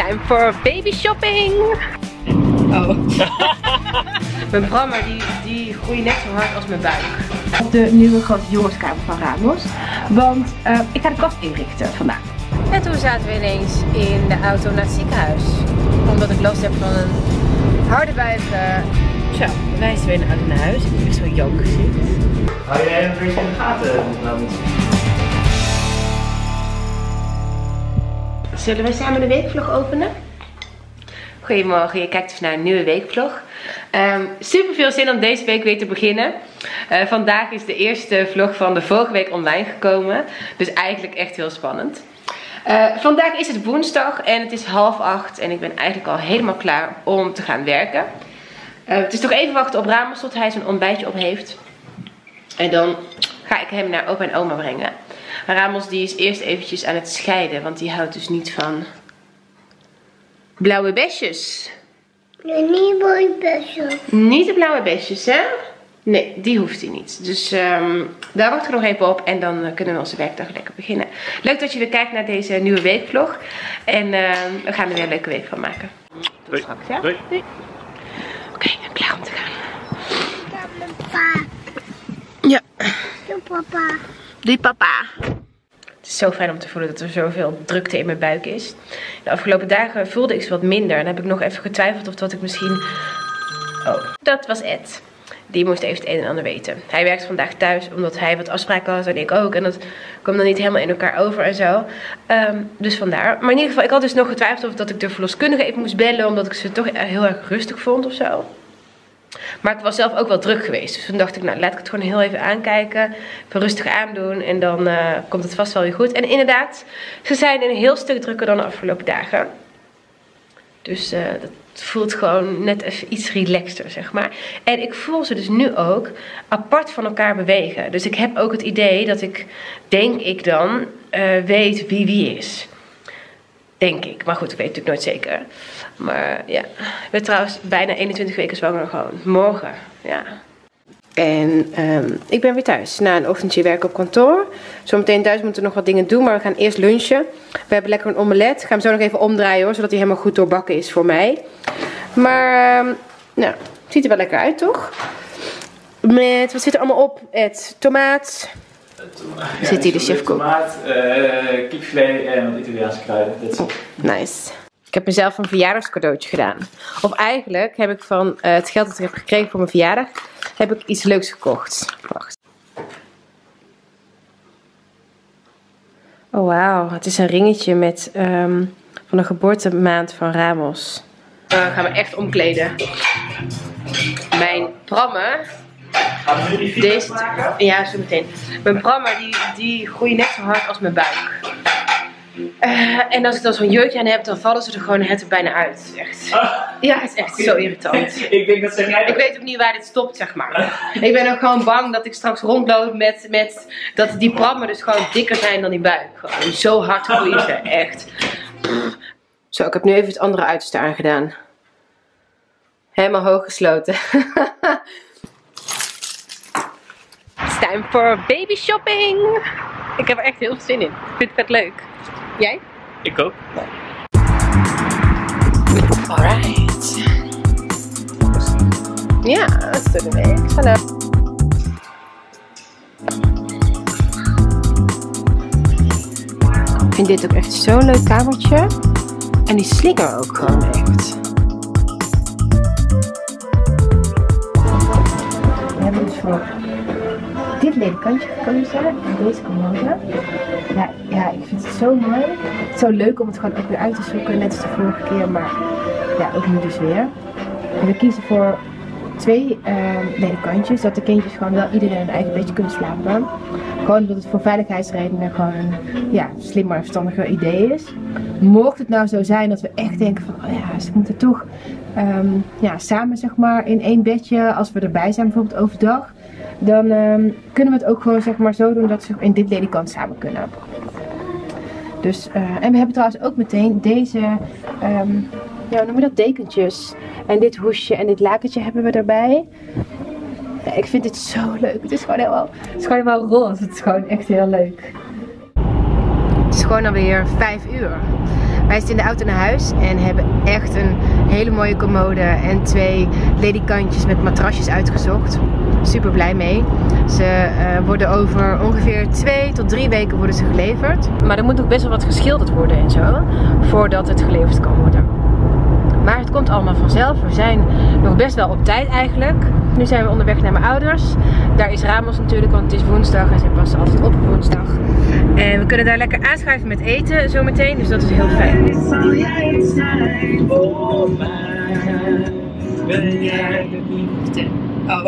Time for baby shopping! Oh. Mijn brommer die groeit net zo hard als mijn buik. Op de nieuwe grote jongenskamer van Ramos. Want ik ga de kast inrichten vandaag. En toen zaten we ineens in de auto naar het ziekenhuis. Omdat ik last heb van een harde buik. Zo, we wijzen weer naar huis. Ik heb echt zo'n jank gezicht. Hou jij een beetje in de gaten? Zullen we samen de weekvlog openen? Goedemorgen, je kijkt naar een nieuwe weekvlog. Super veel zin om deze week weer te beginnen. Vandaag is de eerste vlog van de vorige week online gekomen. Dus eigenlijk echt heel spannend. Vandaag is het woensdag en het is 7:30 en ik ben eigenlijk al helemaal klaar om te gaan werken. Het is toch even wachten op Ramos tot hij zijn ontbijtje op heeft. En dan ga ik hem naar opa en oma brengen. Ramos die is eerst eventjes aan het scheiden, want die houdt dus niet van blauwe besjes. Nee, niet blauwe besjes. Niet de blauwe besjes, hè? Nee, die hoeft hij niet. Dus daar wachten we nog even op en dan kunnen we onze werkdag lekker beginnen. Leuk dat je weer kijkt naar deze nieuwe weekvlog. En we gaan er weer een leuke week van maken. Tot straks, ja? Doei. Doei. Oké, ik ben klaar om te gaan. Papa. Ja. Doe papa. Doei papa. Het is zo fijn om te voelen dat er zoveel drukte in mijn buik is. De afgelopen dagen voelde ik ze wat minder. En heb ik nog even getwijfeld of dat ik misschien... Oh, dat was Ed. Die moest even het een en ander weten. Hij werkt vandaag thuis omdat hij wat afspraken had en ik ook. En dat kwam dan niet helemaal in elkaar over en zo. Dus vandaar. Maar in ieder geval, ik had dus nog getwijfeld of dat ik de verloskundige even moest bellen. Omdat ik ze toch heel erg rustig vond of zo. Maar ik was zelf ook wel druk geweest. Dus toen dacht ik, nou laat ik het gewoon heel even aankijken. Even rustig aandoen. En dan komt het vast wel weer goed. En inderdaad, ze zijn een heel stuk drukker dan de afgelopen dagen. Dus dat voelt gewoon net even iets relaxter, zeg maar. En ik voel ze dus nu ook apart van elkaar bewegen. Dus ik heb ook het idee dat ik, denk ik dan, weet wie is. Denk ik. Maar goed, ik weet het natuurlijk nooit zeker. Maar ja, ik ben trouwens bijna 21 weken zwanger gewoon. Morgen, ja. En ik ben weer thuis. Na een ochtendje werken op kantoor. Zometeen thuis moeten we nog wat dingen doen. Maar we gaan eerst lunchen. We hebben lekker een omelet. Ik ga hem zo nog even omdraaien hoor. Zodat hij helemaal goed doorbakken is voor mij. Maar nou, het ziet er wel lekker uit toch? Met, wat zit er allemaal op? Het tomaat. Zit hier de chefkok. Tomaat, kipfilet en wat Italiaanse kruiden. Oh, nice. Ik heb mezelf een verjaardagscadeautje gedaan. Of eigenlijk heb ik van het geld dat ik heb gekregen voor mijn verjaardag, heb ik iets leuks gekocht. Wacht. Oh wauw, het is een ringetje met van de geboortemaand van Ramos. Gaan we echt omkleden. Mijn prammen. Gaan we nu die video's maken? Ja, zo meteen. Mijn prammen die groeit net zo hard als mijn buik. En als ik dan zo'n jurkje aan heb, dan vallen ze er gewoon net bijna uit. Het is echt, ja, het is echt zo irritant. Ik denk dat zeg jij. Ik weet ook niet waar dit stopt, zeg maar. Ik ben ook gewoon bang dat ik straks rondloop met dat die prammen dus gewoon dikker zijn dan die buik. Gewoon zo hard groeien ze, echt. Zo, ik heb nu even het andere uiterste aangedaan. Helemaal hoog gesloten. It's time for baby shopping. Ik heb er echt heel veel zin in. Ik vind het vet leuk. Jij? Ik ook. Alright. Ja, dat is de week. Hallo. Ik vind dit ook echt zo'n leuk kamertje. En die slinger ook gewoon echt. We hebben dus voor dit ledikantje gekozen. En deze commode. Ja, ik vind het zo mooi. Het is zo leuk om het gewoon ook weer uit te zoeken. Net als de vorige keer. Maar ja, ook nu dus weer. En we kiezen voor 2 ledikantjes. Dat de kindjes gewoon wel iedereen een eigen bedje kunnen slapen. Gewoon omdat het voor veiligheidsredenen gewoon een slimmer en verstandiger idee is. Mocht het nou zo zijn dat we echt denken van, oh ja, ze moeten toch samen zeg maar in 1 bedje, als we erbij zijn bijvoorbeeld overdag, dan kunnen we het ook gewoon zeg maar zo doen dat ze in dit ledikant samen kunnen. Dus, en we hebben trouwens ook meteen deze, hoe noem je dat, dekentjes. En dit hoesje en dit lakentje hebben we erbij. Ja, ik vind dit zo leuk. Het is gewoon helemaal roze. Het is gewoon echt heel leuk. Het is gewoon alweer 5 uur. Wij zitten in de auto naar huis en hebben echt een hele mooie commode en 2 ledikantjes met matrasjes uitgezocht. Super blij mee. Ze worden over ongeveer 2 tot 3 weken worden ze geleverd. Maar er moet nog best wel wat geschilderd worden en zo, voordat het geleverd kan worden. Maar het komt allemaal vanzelf. We zijn nog best wel op tijd eigenlijk. Nu zijn we onderweg naar mijn ouders. Daar is Ramos natuurlijk, want het is woensdag en zij passen altijd op woensdag. En we kunnen daar lekker aanschuiven met eten zometeen, dus dat is heel fijn. Oh.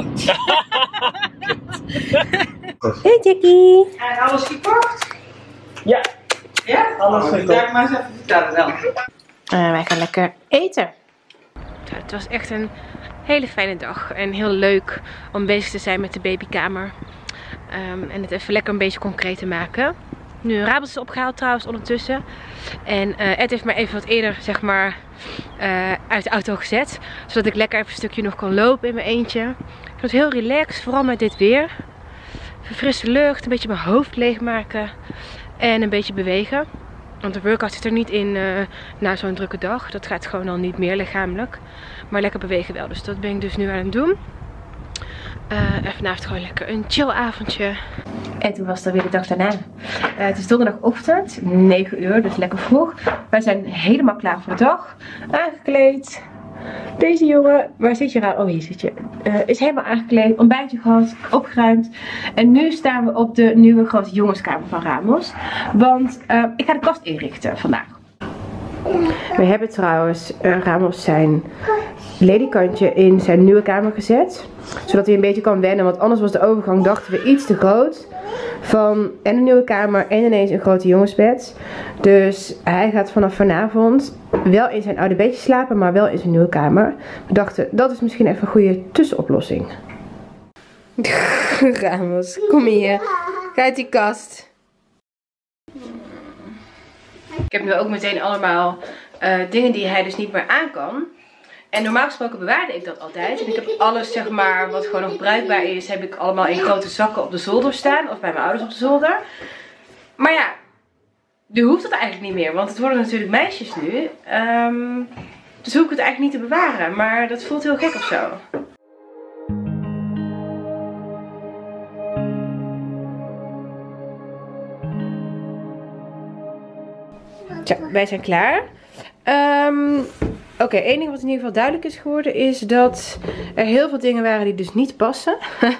Hey Jackie! En alles gekocht? Ja. Ja? Alles gekocht. Ja, maar eens even vertellen dan. Wij gaan lekker eten. Het was echt een hele fijne dag en heel leuk om bezig te zijn met de babykamer. En het even lekker een beetje concreet te maken. Nu Ramos is opgehaald trouwens ondertussen. En Ed heeft me even wat eerder zeg maar uit de auto gezet. Zodat ik lekker even een stukje nog kan lopen in mijn eentje. Ik vind het heel relaxed, vooral met dit weer. Even frisse lucht, een beetje mijn hoofd leegmaken. En een beetje bewegen. Want de workout zit er niet in na zo'n drukke dag. Dat gaat gewoon al niet meer lichamelijk. Maar lekker bewegen wel. Dus dat ben ik dus nu aan het doen. En vanavond gewoon lekker een chill avondje. En toen was het weer de dag daarna. Het is donderdagochtend, 9 uur, dus lekker vroeg. Wij zijn helemaal klaar voor de dag. Aangekleed. Deze jongen, waar zit je aan? Oh, hier zit je. Is helemaal aangekleed, ontbijtje gehad, opgeruimd. En nu staan we op de nieuwe grote jongenskamer van Ramos. Want ik ga de kast inrichten vandaag. We hebben trouwens Ramos zijn ledikantje in zijn nieuwe kamer gezet. Zodat hij een beetje kan wennen. Want anders was de overgang, dachten we, iets te groot. Van en een nieuwe kamer en ineens een grote jongensbed. Dus hij gaat vanaf vanavond wel in zijn oude bedje slapen, maar wel in zijn nieuwe kamer. We dachten, dat is misschien even een goede tussenoplossing. Ramos, kom hier. Ga uit die kast. Ik heb nu ook meteen allemaal dingen die hij dus niet meer aan kan. En normaal gesproken bewaarde ik dat altijd. En ik heb alles zeg maar wat gewoon nog bruikbaar is, heb ik allemaal in grote zakken op de zolder staan. Of bij mijn ouders op de zolder. Maar ja, nu hoeft het eigenlijk niet meer. Want het worden natuurlijk meisjes nu. Dus hoef ik het eigenlijk niet te bewaren. Maar dat voelt heel gek of zo. Tja, wij zijn klaar. Oké, één ding wat in ieder geval duidelijk is geworden is dat er heel veel dingen waren die dus niet passen.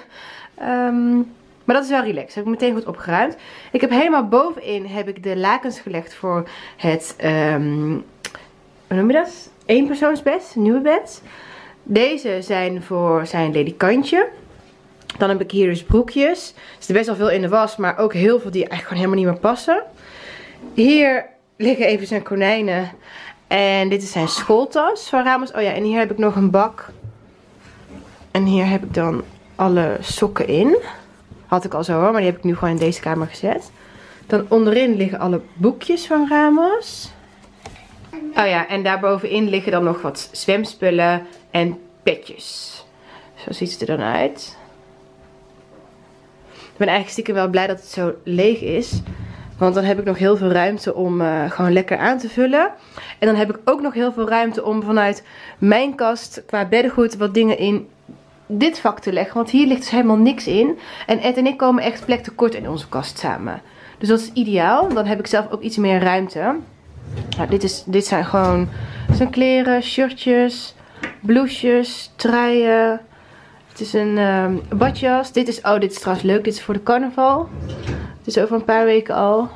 Maar dat is wel relaxed. Heb ik meteen goed opgeruimd. Ik heb helemaal bovenin heb ik de lakens gelegd voor het, hoe noem je dat? Eenpersoonsbed, nieuwe bed. Deze zijn voor zijn ledikantje. Dan heb ik hier dus broekjes. Er zit best wel veel in de was, maar ook heel veel die eigenlijk gewoon helemaal niet meer passen. Hier liggen even zijn konijnen. En dit is zijn schooltas van Ramos. Oh ja, en hier heb ik nog een bak. En hier heb ik dan alle sokken in. Had ik al zo hoor, maar die heb ik nu gewoon in deze kamer gezet. Dan onderin liggen alle boekjes van Ramos. Oh ja, en daarbovenin liggen dan nog wat zwemspullen en petjes. Zo ziet het er dan uit. Ik ben eigenlijk stiekem wel blij dat het zo leeg is. Want dan heb ik nog heel veel ruimte om gewoon lekker aan te vullen. En dan heb ik ook nog heel veel ruimte om vanuit mijn kast qua beddengoed wat dingen in dit vak te leggen. Want hier ligt dus helemaal niks in. En Ed en ik komen echt plek tekort in onze kast samen. Dus dat is ideaal. Dan heb ik zelf ook iets meer ruimte. Nou, dit zijn gewoon zijn kleren, shirtjes, blouses, truien. Het is een badjas. Dit is trouwens leuk. Dit is voor de carnaval. Het is over een paar weken al.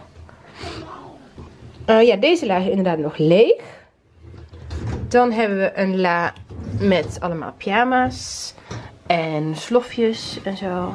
Ja, deze la is inderdaad nog leeg. Dan hebben we een la met allemaal pyjama's. En slofjes en zo.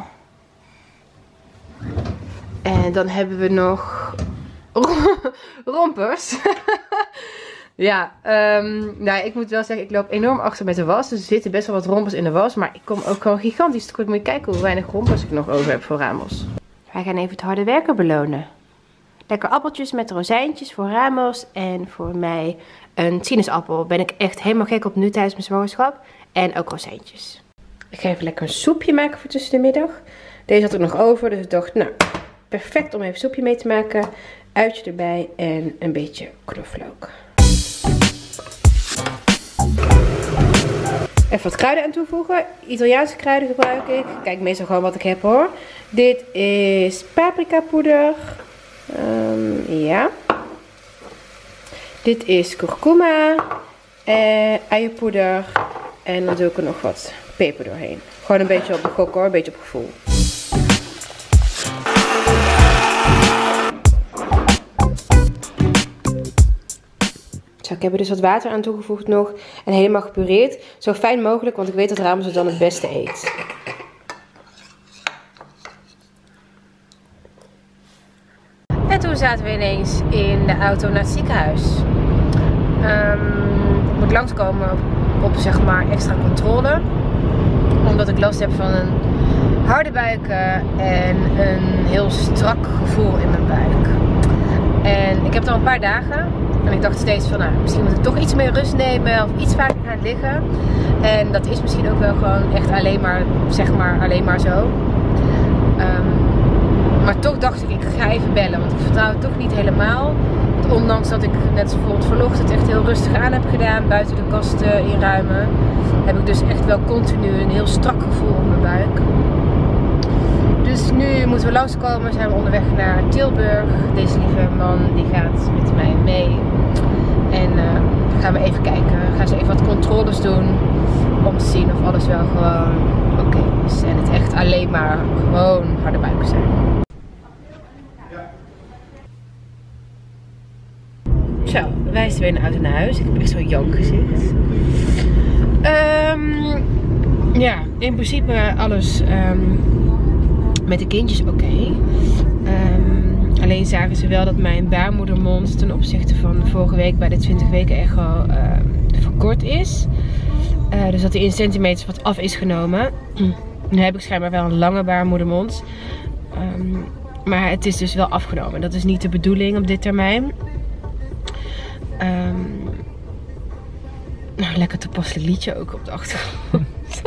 En dan hebben we nog rompers. Ja, nou, ik moet wel zeggen, ik loop enorm achter met de was. Dus er zitten best wel wat rompers in de was. Maar ik kom ook gewoon gigantisch tekort. Moet je kijken hoe weinig rompers ik nog over heb voor Ramos. Wij gaan even het harde werken belonen. Lekker appeltjes met rozijntjes voor Ramos. En voor mij een sinaasappel. Ben ik echt helemaal gek op nu tijdens mijn zwangerschap. En ook rozijntjes. Ik ga even lekker een soepje maken voor tussen de middag. Deze had ik nog over. Dus ik dacht, nou, perfect om even soepje mee te maken. uitje erbij en een beetje knoflook. Even wat kruiden aan toevoegen. Italiaanse kruiden gebruik ik. Kijk meestal gewoon wat ik heb hoor. Dit is paprika poeder. Ja. Dit is kurkuma. Eierpoeder. En dan doe ik er nog wat peper doorheen. Gewoon een beetje op de gok hoor. Een beetje op gevoel. Zo, ik heb er dus wat water aan toegevoegd nog. En helemaal gepureerd. Zo fijn mogelijk, want ik weet dat Ramos het dan het beste eet. En toen zaten we ineens in de auto naar het ziekenhuis. Ik moet langskomen op zeg maar extra controle. Omdat ik last heb van een harde buik en een heel strak gevoel in mijn buik. En ik heb het al een paar dagen. En ik dacht steeds van, nou, misschien moet ik toch iets meer rust nemen of iets vaker gaan liggen. En dat is misschien ook wel gewoon echt alleen maar, zeg maar, alleen maar zo. Maar toch dacht ik ga even bellen, want ik vertrouw het toch niet helemaal. Want ondanks dat ik net bijvoorbeeld vanochtend echt heel rustig aan heb gedaan, buiten de kast inruimen, heb ik dus echt wel continu een heel strak gevoel op mijn buik. Dus nu moeten we langskomen, zijn we onderweg naar Tilburg. Deze lieve man die gaat met mij mee. En gaan we even kijken, gaan ze even wat controles doen om te zien of alles wel gewoon oké is. En het echt alleen maar gewoon harde buiken zijn. Zo, wij zijn weer in de auto naar huis. Ik heb echt zo'n jankgezicht. Ja, in principe alles met de kindjes oké. Alleen zagen ze wel dat mijn baarmoedermond ten opzichte van vorige week bij de 20 weken echo verkort is. Dus dat die in centimeters wat af is genomen. Nu heb ik schijnbaar wel een lange baarmoedermond. Maar het is dus wel afgenomen. Dat is niet de bedoeling op dit termijn. Nou, lekker toepasselijk liedje ook op de achtergrond.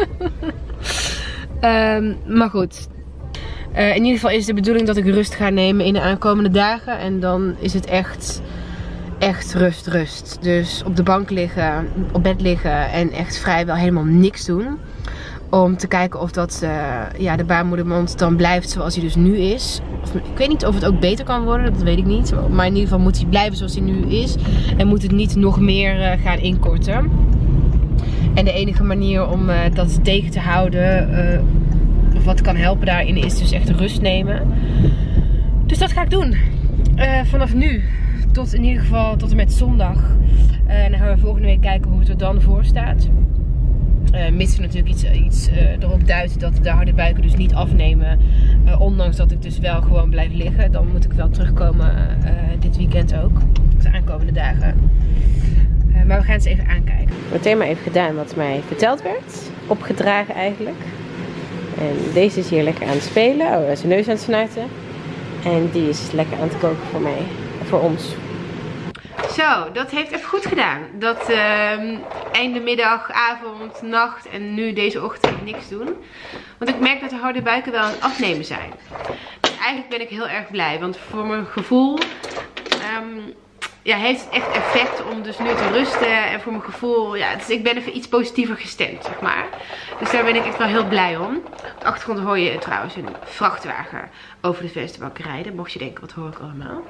Maar goed. In ieder geval is de bedoeling dat ik rust ga nemen in de aankomende dagen. En dan is het echt rust. Dus op de bank liggen, op bed liggen en echt vrijwel helemaal niks doen. Om te kijken of dat, ja, de baarmoedermond dan blijft zoals hij dus nu is. Of, ik weet niet of het ook beter kan worden, dat weet ik niet. Maar in ieder geval moet hij blijven zoals hij nu is. En moet het niet nog meer gaan inkorten. En de enige manier om dat tegen te houden, of wat kan helpen daarin, is dus echt rust nemen. Dus dat ga ik doen. Vanaf nu tot in ieder geval tot en met zondag. En dan gaan we volgende week kijken hoe het er dan voor staat. Mits er natuurlijk iets erop duidt dat de harde buiken dus niet afnemen. Ondanks dat ik dus wel gewoon blijf liggen. Dan moet ik wel terugkomen dit weekend ook. De aankomende dagen. Maar we gaan eens even aankijken. Meteen maar even gedaan wat mij verteld werd. Opgedragen eigenlijk. En deze is hier lekker aan het spelen. Oh, hij is zijn neus aan het snuiten. En die is lekker aan het koken voor mij. Voor ons. Zo, dat heeft even goed gedaan. Dat einde middag, avond, nacht en nu deze ochtend niks doen. Want ik merk dat de harde buiken wel aan het afnemen zijn. Dus eigenlijk ben ik heel erg blij. Want voor mijn gevoel ja, heeft het echt effect om dus nu te rusten. En voor mijn gevoel, ja, dus ik ben even iets positiever gestemd, zeg maar. Dus daar ben ik echt wel heel blij om. Op de achtergrond hoor je trouwens een vrachtwagen over de vensterbank rijden. Mocht je denken, wat hoor ik allemaal?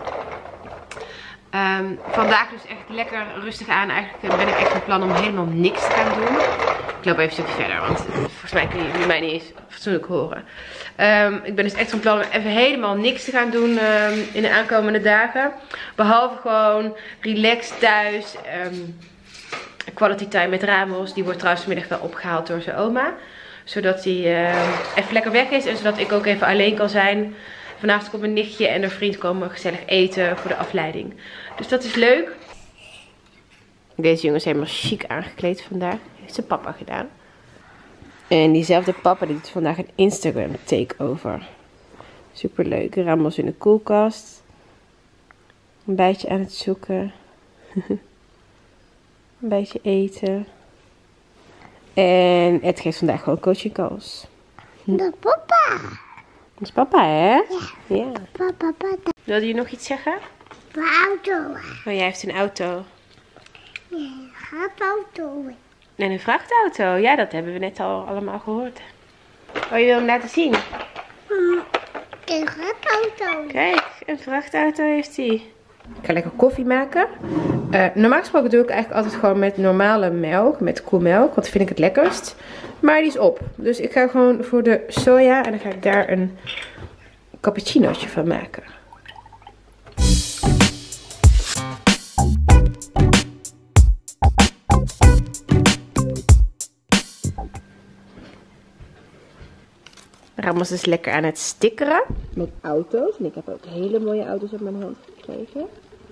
Vandaag dus echt lekker rustig aan. Eigenlijk ben ik echt van plan om helemaal niks te gaan doen. Ik loop even een stukje verder, want volgens mij kunnen jullie mij niet eens fatsoenlijk horen. Ik ben dus echt van plan om even helemaal niks te gaan doen in de aankomende dagen. Behalve gewoon relaxed thuis. Quality time met Ramos. Die wordt trouwens vanmiddag wel opgehaald door zijn oma. Zodat hij even lekker weg is en zodat ik ook even alleen kan zijn. Vanavond komt mijn nichtje en haar vriend komen gezellig eten voor de afleiding. Dus dat is leuk. Deze jongen is helemaal chic aangekleed vandaag. Heeft zijn papa gedaan. En diezelfde papa die doet vandaag een Instagram takeover. Super leuk. Ramos in de koelkast. Een beetje aan het zoeken. Een beetje eten. En Ed geeft vandaag gewoon coaching calls. Dat papa. Dat is papa, hè? Ja. Ja. Papa. Wilde je nog iets zeggen? De auto. Oh, jij heeft een auto. Ja, gaat auto. En een vrachtauto. Ja, dat hebben we net al allemaal gehoord. Oh, je wil hem laten zien? Een auto. Kijk, een vrachtauto heeft hij. Ik ga lekker koffie maken. Normaal gesproken doe ik eigenlijk altijd gewoon met normale melk, met koemelk, want dat vind ik het lekkerst. Maar die is op. Dus ik ga gewoon voor de soja en dan ga ik daar een cappuccinootje van maken. Ramos is lekker aan het stickeren met auto's. En ik heb ook hele mooie auto's op mijn hand gekregen.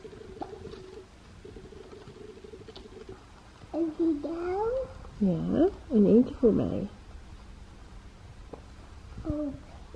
En die dan? Ja, en eentje voor mij. Oh.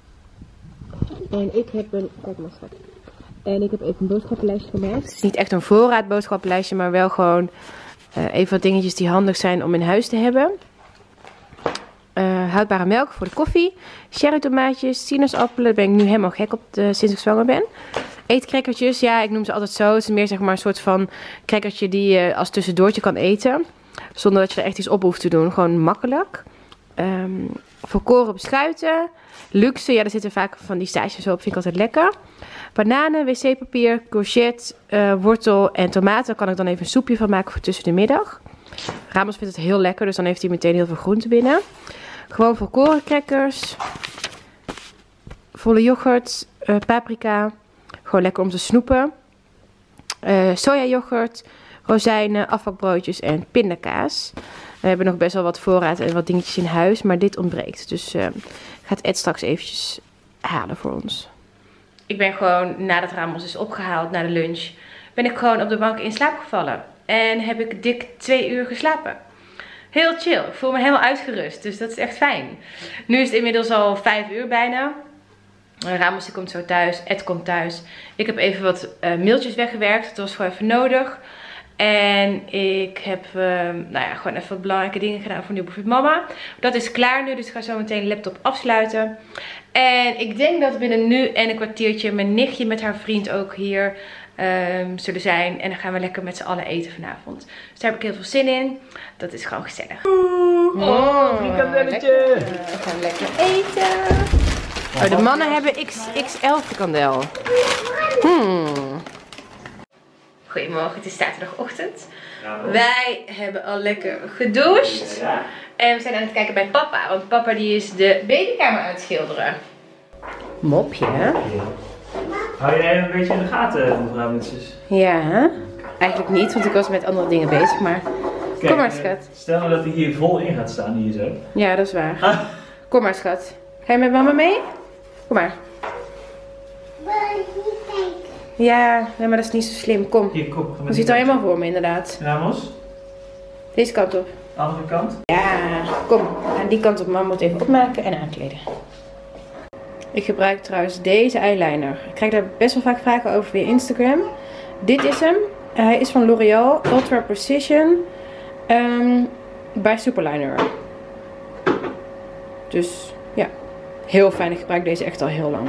En ik heb een... Kijk maar schat. En ik heb even een boodschappenlijstje gemaakt. Het is niet echt een voorraad boodschappenlijstje, maar wel gewoon even wat dingetjes die handig zijn om in huis te hebben. Houdbare melk voor de koffie. Cherry tomaatjes, sinaasappelen. Daar ben ik nu helemaal gek op sinds ik zwanger ben. Eetcrackertjes, ja, ik noem ze altijd zo. Het is meer zeg maar een soort van crackertje die je als tussendoortje kan eten. Zonder dat je er echt iets op hoeft te doen. Gewoon makkelijk. Volkoren beschuiten. Luxe, ja, daar zitten vaak van die staartjes op. Vind ik altijd lekker. Bananen, wc-papier, courgette, wortel en tomaten. Daar kan ik dan even een soepje van maken voor tussen de middag. Ramos vindt het heel lekker, dus dan heeft hij meteen heel veel groenten binnen. Gewoon volkoren crackers. Volle yoghurt, paprika. Gewoon lekker om te snoepen. Sojayoghurt, rozijnen, afbakbroodjes en pindakaas. We hebben nog best wel wat voorraad en wat dingetjes in huis, maar dit ontbreekt. Dus gaat Ed straks eventjes halen voor ons. Ik ben gewoon, nadat Ramos is opgehaald na de lunch, ben ik gewoon op de bank in slaap gevallen. En heb ik dik 2 uur geslapen. Heel chill. Ik voel me helemaal uitgerust. Dus dat is echt fijn. Nu is het inmiddels al 5 uur bijna. Ramos die komt zo thuis. Ed komt thuis. Ik heb even wat mailtjes weggewerkt. Dat was gewoon even nodig. En ik heb nou ja, gewoon even wat belangrijke dingen gedaan voor Nieuwbevriend Mama. Dat is klaar nu. Dus ik ga zo meteen de laptop afsluiten. En ik denk dat binnen nu en een kwartiertje mijn nichtje met haar vriend ook hier zullen zijn. En dan gaan we lekker met z'n allen eten vanavond. Dus daar heb ik heel veel zin in. Dat is gewoon gezellig. Oh, frikandelletje! We gaan lekker eten. Oh, de mannen hebben XXL frikandel. Goedemorgen, het is zaterdagochtend. Wij hebben al lekker gedoucht. Ja. En we zijn aan het kijken bij papa. Want papa die is de babykamer aan het schilderen. Mopje, hè? Hou jij een beetje in de gaten, mevrouw Mutsjes? Ja, eigenlijk niet, want ik was met andere dingen bezig, maar... Kijk, kom maar, schat. Stel nou dat hij hier vol in gaat staan, hier zo. Ja, dat is waar. Kom maar, schat. Ga je met mama mee? Kom maar. Wil je niet kijken? Ja, nee, maar dat is niet zo slim. Kom. Hier, kom. Je ziet het al helemaal voor me, inderdaad. Ramos, Deze kant op. andere kant. Ja, kom. Aan die kant op. Mama moet even opmaken en aankleden. Ik gebruik trouwens deze eyeliner. Ik krijg daar best wel vaak vragen over via Instagram. Dit is hem. Hij is van L'Oreal Ultra Precision bij Superliner. Dus ja, heel fijn. Ik gebruik deze echt al heel lang.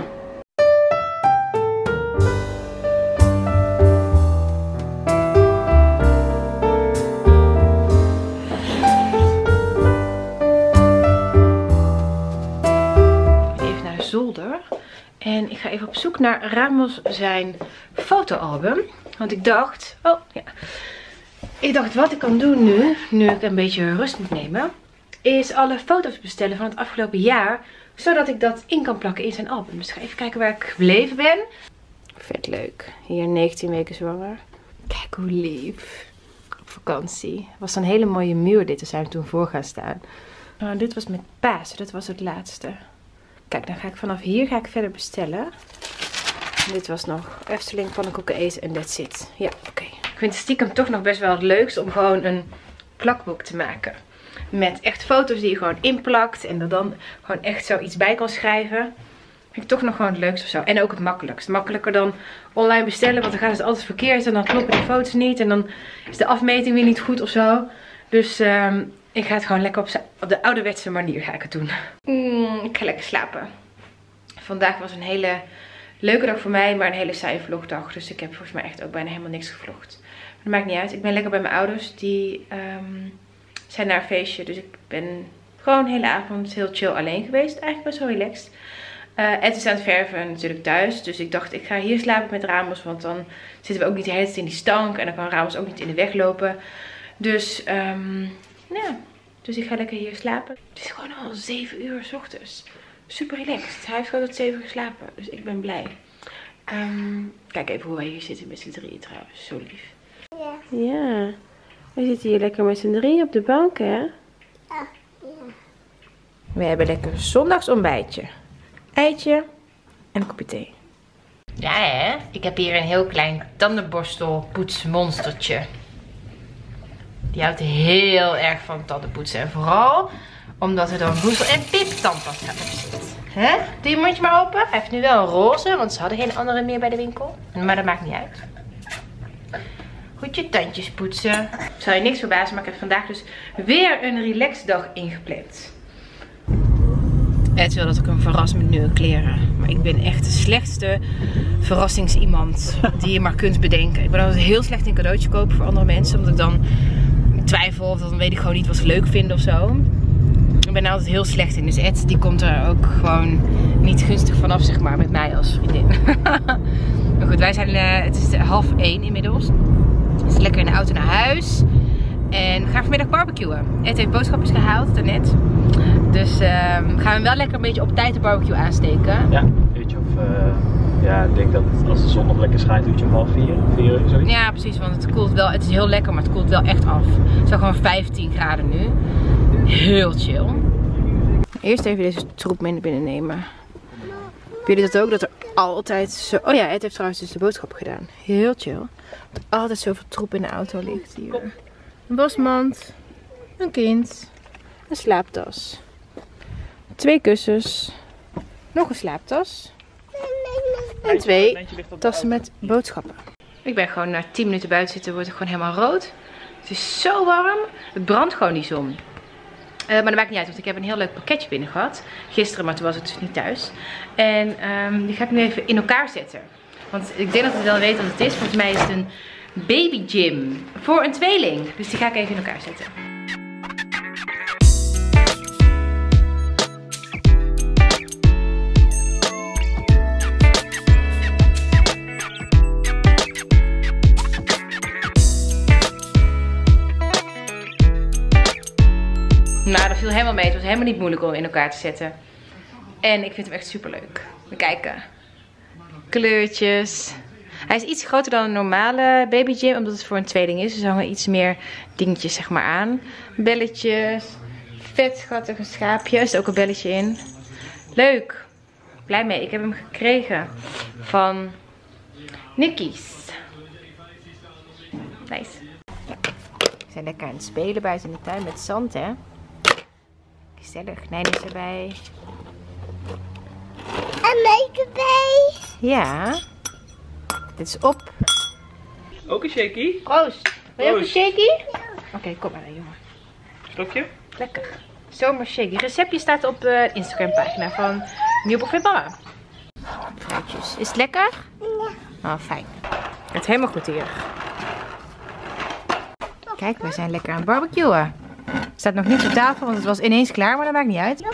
Even naar de zolder. En ik ga even op zoek naar Ramos zijn fotoalbum. Want ik dacht, oh ja. Ik dacht wat ik kan doen nu ik een beetje rust moet nemen, is alle foto's bestellen van het afgelopen jaar. Zodat ik dat in kan plakken in zijn album. Dus ik ga even kijken waar ik gebleven ben. Vet leuk. Hier 19 weken zwanger. Kijk hoe lief. Op vakantie. Was een hele mooie muur dit. Daar zijn we toen voor gaan staan. Nou, dit was met Pasen. Dat was het laatste. Kijk, dan ga ik vanaf hier verder bestellen. Dit was nog Efteling, pannenkoeken eten en that's it. Ja, oké. Ik vind het stiekem toch nog best wel het leukst om gewoon een plakboek te maken. Met echt foto's die je gewoon inplakt en er dan gewoon echt zoiets bij kan schrijven. Vind ik toch nog gewoon het leukste of zo. En ook het makkelijkst. Makkelijker dan online bestellen, want dan gaat het altijd verkeerd en dan kloppen die foto's niet. En dan is de afmeting weer niet goed of zo. Dus ik ga het gewoon lekker op de ouderwetse manier ga ik het doen. Ik ga lekker slapen. Vandaag was een hele Leuke dag voor mij, maar een hele saaie vlogdag. Dus ik heb volgens mij echt ook bijna helemaal niks gevlogd. Maar dat maakt niet uit. Ik ben lekker bij mijn ouders. Die zijn naar een feestje. Dus ik ben gewoon de hele avond heel chill alleen geweest. Eigenlijk best wel relaxed. Ed is aan het verven natuurlijk thuis. Dus ik dacht, ik ga hier slapen met Ramos. Want dan zitten we ook niet de hele tijd in die stank. En dan kan Ramos ook niet in de weg lopen. Dus, ja. Dus ik ga lekker hier slapen. Het is gewoon al 7 uur 's ochtends. Super relaxed. Hij heeft gewoon tot 7 uur geslapen. Dus ik ben blij. Kijk even hoe wij hier zitten met z'n drieën trouwens. Zo lief. Ja. Ja. We zitten hier lekker met z'n drieën op de bank, hè? Ja. We hebben lekker een zondagsontbijtje. Eitje en een kopje thee. Ja hè, ik heb hier een heel klein tandenborstelpoetsmonstertje. Die houdt heel erg van tandenpoetsen. En vooral omdat er dan Roesel en Pip tandpasta op zit. Hè? Doe je mondje maar open. Hij heeft nu wel een roze, want ze hadden geen andere meer bij de winkel. Maar dat maakt niet uit. Goed je tandjes poetsen. Zou je niks verbazen, maar ik heb vandaag dus weer een relaxdag ingepland. Ed wil dat ik hem verras met nieuwe kleren. Maar ik ben echt de slechtste verrassingsiemand die je maar kunt bedenken. Ik ben altijd heel slecht in cadeautjes kopen voor andere mensen. Omdat ik dan twijfel of dan weet ik gewoon niet wat ze leuk vinden of zo. Ik ben er altijd heel slecht in. Dus Ed die komt er ook gewoon niet gunstig vanaf, zeg maar, met mij als vriendin. Maar goed, wij zijn, het is 12:30 inmiddels. Dus lekker in de auto naar huis. En we gaan vanmiddag barbecuen. Ed heeft boodschapjes gehaald daarnet. Dus gaan we wel lekker een beetje op tijd de barbecue aansteken. Ja, een uurtje of... ja, ik denk dat als de zon nog lekker schijnt, een uurtje of 3:30, 4 uur, zoiets. Ja, precies, want het koelt wel. Het is heel lekker, maar het koelt wel echt af. Het is al gewoon 15 graden nu. Heel chill. Eerst even deze troep mee naar binnen nemen. Heb jullie dat ook? Dat er altijd zo... Oh ja, Ed heeft trouwens dus de boodschap gedaan. Heel chill. Dat er altijd zoveel troep in de auto ligt hier. Een wasmand. Een kind. Een slaaptas. 2 kussens. Nog een slaaptas. En 2 tassen met boodschappen. Ik ben gewoon na 10 minuten buiten zitten, word ik gewoon helemaal rood. Het is zo warm. Het brandt gewoon die zon. Maar dat maakt niet uit, want ik heb een heel leuk pakketje binnen gehad. Gisteren, maar toen was het dus niet thuis. En die ga ik nu even in elkaar zetten. Want ik denk dat ik wel weet wat het is. Volgens mij is het een baby gym voor een tweeling. Dus die ga ik even in elkaar zetten. Nou, dat viel helemaal mee. Het was helemaal niet moeilijk om in elkaar te zetten. En ik vind hem echt super leuk. We kijken. Kleurtjes. Hij is iets groter dan een normale baby gym, omdat het voor een tweeling is. Dus er hangen iets meer dingetjes, zeg maar, aan. Belletjes. Vet schattig een schaapje. Er zit ook een belletje in. Leuk. Blij mee. Ik heb hem gekregen van Nickies. Nice. We zijn lekker aan het spelen buiten in de tuin met zand, hè. Gezellig. Nijn is erbij. En mij erbij. Ja. Dit is op. Ook een shaky. Proost. Wil je ook een Proost. shaky? Ja. Oké, kom maar dan, jongen. Slokje. Lekker. Zomer shaky. Het receptje staat op de Instagram pagina van Nieuwboek met Mama. Fruitjes. Is het lekker? Ja. Oh, fijn. Het is helemaal goed hier. Kijk, we zijn lekker aan het barbecuen. Het staat nog niet op tafel, want het was ineens klaar, maar dat maakt niet uit.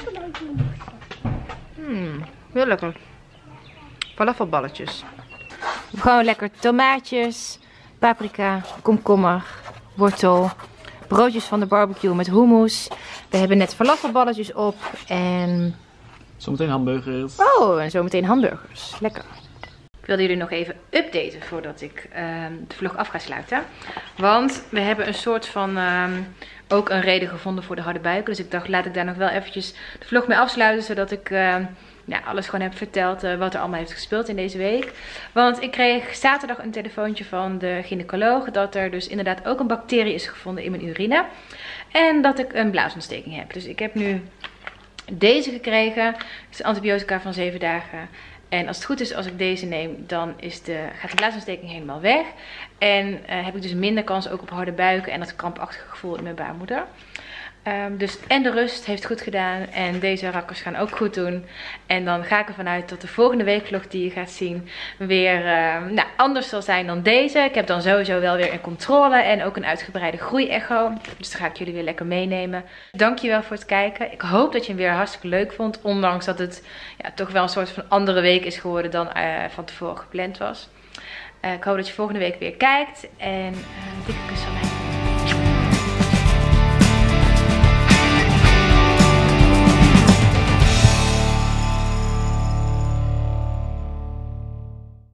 Heel lekker. Falafelballetjes. Gewoon lekker tomaatjes, paprika, komkommer, wortel, broodjes van de barbecue met hummus. We hebben net falafelballetjes op en... Zometeen hamburgers. Oh, en zometeen hamburgers. Lekker. Ik wilde jullie nog even updaten voordat ik de vlog af ga sluiten. Want we hebben een soort van ook een reden gevonden voor de harde buiken. Dus ik dacht, laat ik daar nog wel eventjes de vlog mee afsluiten. Zodat ik alles gewoon heb verteld wat er allemaal heeft gespeeld in deze week. Want ik kreeg zaterdag een telefoontje van de gynaecoloog. Dat er dus inderdaad ook een bacterie is gevonden in mijn urine. En dat ik een blaasontsteking heb. Dus ik heb nu deze gekregen. Het is antibiotica van 7 dagen. En als het goed is, als ik deze neem, dan gaat de blaasontsteking helemaal weg. En heb ik dus minder kans ook op harde buiken en dat krampachtige gevoel in mijn baarmoeder. Dus en de rust heeft goed gedaan en deze rakkers gaan ook goed doen. En dan ga ik ervan uit dat de volgende weekvlog die je gaat zien weer anders zal zijn dan deze. Ik heb dan sowieso wel weer een controle en ook een uitgebreide groeiecho. Dus daar ga ik jullie weer lekker meenemen. Dankjewel voor het kijken. Ik hoop dat je hem weer hartstikke leuk vond. Ondanks dat het toch wel een soort van andere week is geworden dan van tevoren gepland was. Ik hoop dat je volgende week weer kijkt. En dikke kus van mij.